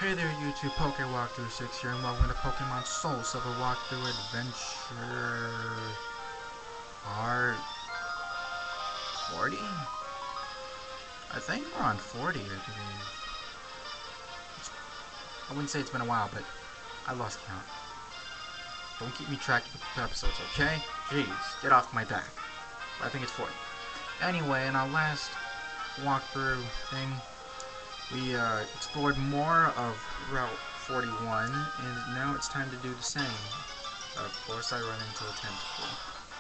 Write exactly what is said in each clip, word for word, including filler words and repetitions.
Hey there YouTube, Poke Walkthrough six here, and welcome to Pokemon Soul Silver Walkthrough Adventure... Part... forty? I think we're on forty, I believe. It's, I wouldn't say it's been a while, but I lost count. Don't keep me track of the episodes, okay? Jeez, get off my back. I think it's forty. Anyway, in our last walkthrough thing, we uh, explored more of Route forty-one, and now it's time to do the same. Of course, I run into a tentacle.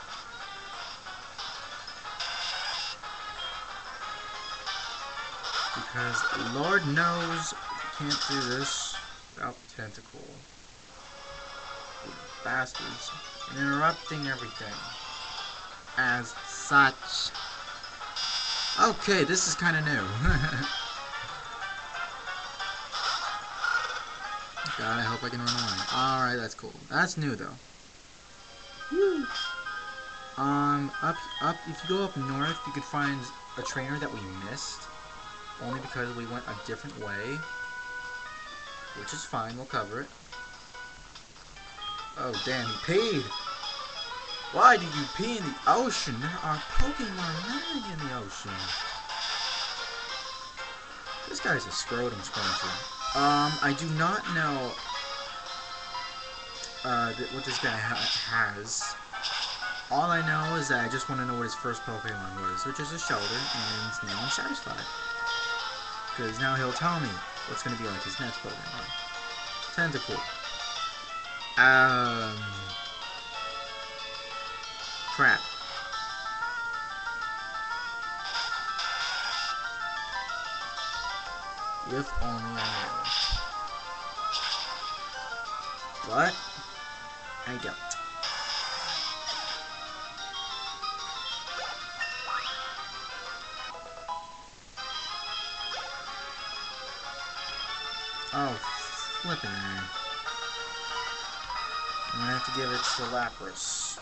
Because Lord knows you can't do this without the tentacle. You bastards. And interrupting everything. As such. Okay, this is kind of new. God, I hope I can run away. Alright, that's cool. That's new, though. Woo! Um, up, up, if you go up north, you can find a trainer that we missed. Only because we went a different way. Which is fine, we'll cover it. Oh, damn, he peed! Why did you pee in the ocean? There are Pokemon living in the ocean. This guy's a scrotum scruncher. Um, I do not know uh, th what this guy ha has. All I know is that I just want to know what his first Pokemon was, which is a Shelter, and now I'm satisfied. Because now he'll tell me what's going to be like his next Pokemon. Tentacool. Um... Crap. If only I knew. What? I don't. Oh, flippin' man. I'm gonna have to give it to Lapras.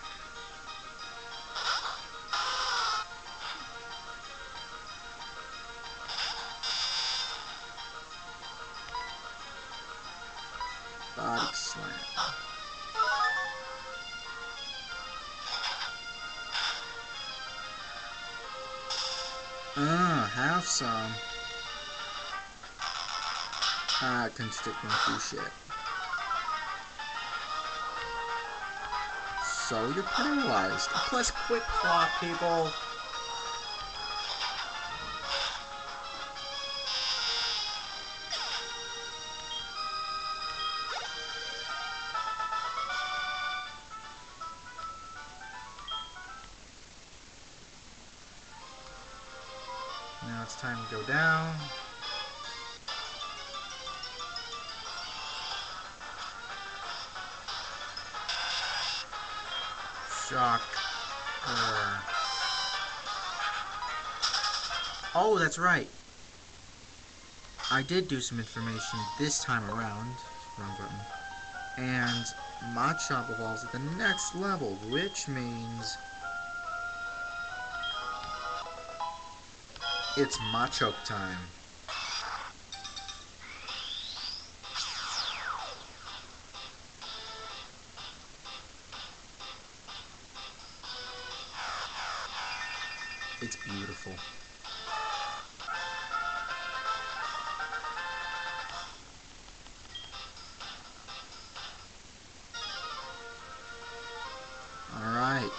Body slam. Uh, have some. Ah, I can stick me through shit. So you're paralyzed. Plus quick claw, people. Now it's time to go down. Shock. Uh. Oh, that's right. I did do some information this time around. Wrong button. And Machop evolves at the next level, which means it's Machoke time. It's beautiful. Alright.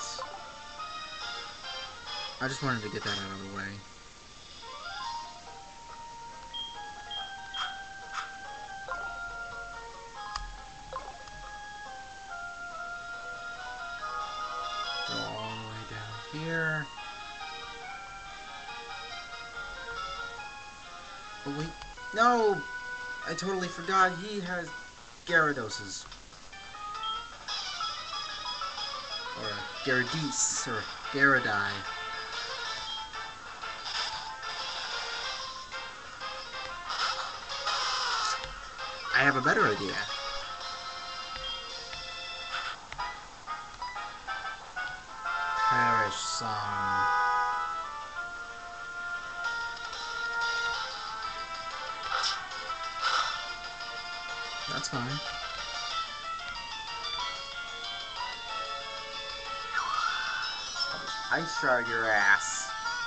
I just wanted to get that out of the way. Go all the way down here. Oh wait, no! I totally forgot he has Gyarados. Or Gyarados, or Gyarados. I have a better idea. Perish Song. That's fine. I shard your ass.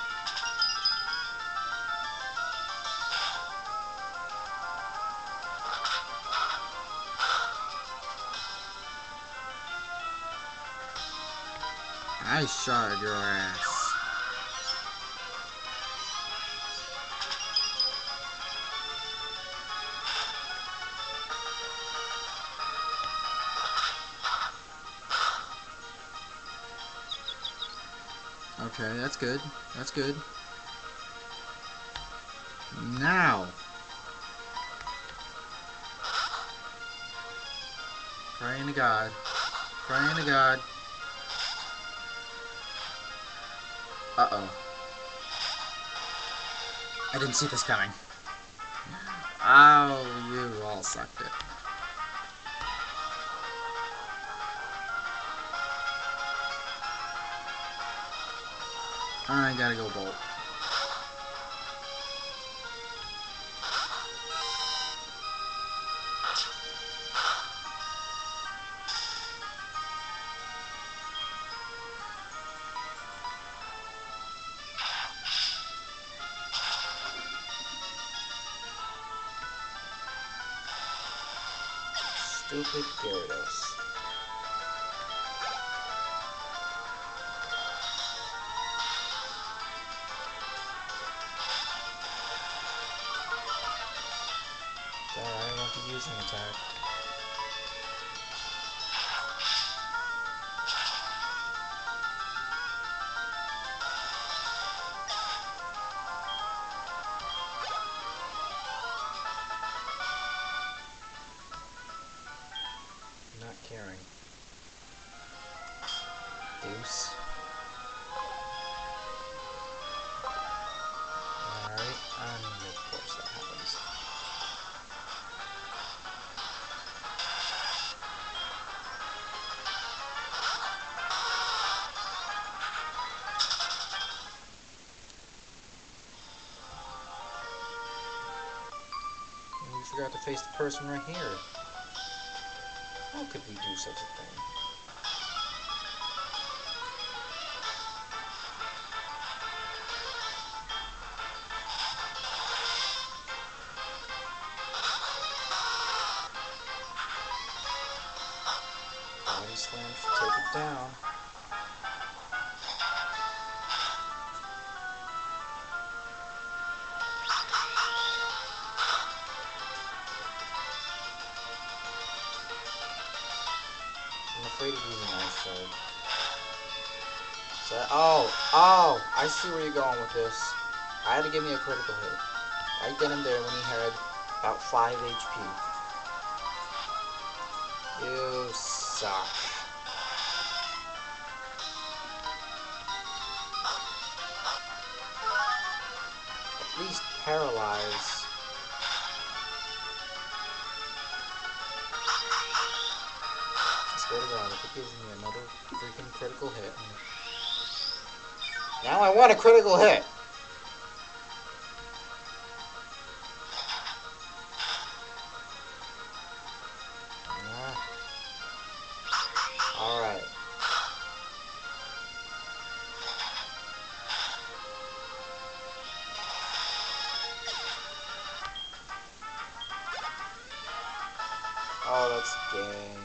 I shard your ass. Okay, that's good. That's good. Now. Praying to God. Praying to God. Uh-oh. I didn't see this coming. Oh, you all sucked it. I gotta go bolt. Stupid Gyarados. I won't be using attack. Not caring. Deuce. Alright, and of course that happens. And we forgot to face the person right here. How could we do such a thing? Body slam should take it down. I'm afraid of using Ice Shard. So, oh, oh, I see where you're going with this. I had to give me a critical hit. Right then and there when he had about five H P. You suck. At least paralyze. I swear to God, if it gives me another freaking critical hit. Now I want a critical hit! Alright. Oh, that's gay.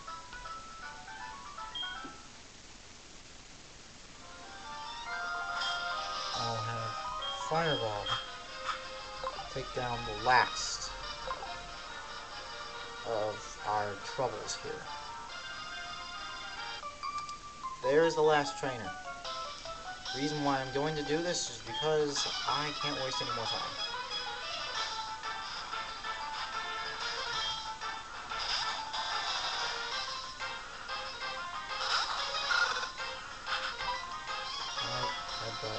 I'll have Fireball take down the last of our troubles here. There's the last trainer. The reason why I'm going to do this is because I can't waste any more time. Alright, headbutt.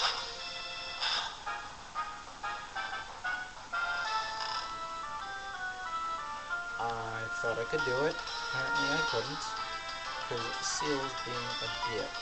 I thought I could do it. Apparently I couldn't. Because Seal's being a dick.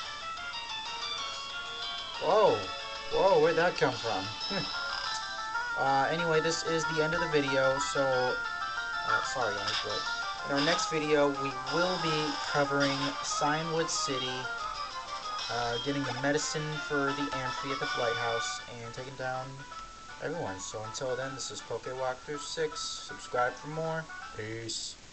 Whoa! Whoa, where'd that come from? Uh, anyway, this is the end of the video, so, uh, sorry guys, but in our next video, we will be covering Cianwood City, uh, getting the medicine for the Amphi at the Flight House, and taking down everyone. So until then, this is PokeWalker six. Subscribe for more. Peace.